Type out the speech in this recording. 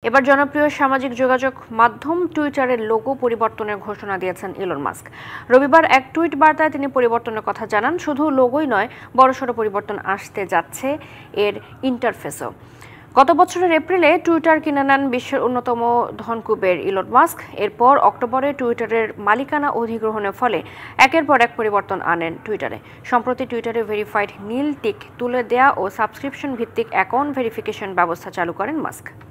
এবার জনপ্রিয় সামাজিক যোগাযোগ মাধ্যম টুইটারের লোগো পরিবর্তনের ঘোষণা দিয়েছেন ইলন মাস্ক। রবিবার এক টুইট বার্তায় তিনি পরিবর্তনের কথা জানান। শুধু লোগোই নয়, বড়সড় পরিবর্তন আসতে যাচ্ছে এর ইন্টারফেসও। গত বছরের এপ্রিলে টুইটার কিনে নেন বিশ্বের অন্যতম ধনকুবের ইলন মাস্ক। এরপর অক্টোবরে টুইটারের মালিকানা অধিগ্রহণের ফলে একের পর এক পরিবর্তন আনেন টুইটারে। সম্প্রতি টুইটারে ভেরিফাইড নীল টিক তুলে দেয়া ও সাবস্ক্রিপশন ভিত্তিক অ্যাকাউন্ট ভেরিফিকেশন ব্যবস্থা চালু করেন মাস্ক।